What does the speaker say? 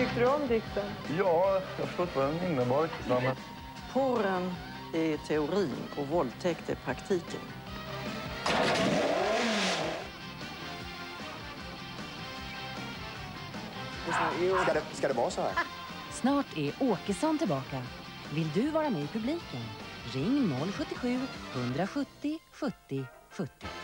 Tyckte du om dikten? Ja, jag förstår inte vad den innebar. Men... Porren är teorin och våldtäkt är praktiken. Ska det vara så här? Snart är Åkesson tillbaka. Vill du vara med i publiken? Ring 077 170 70 70.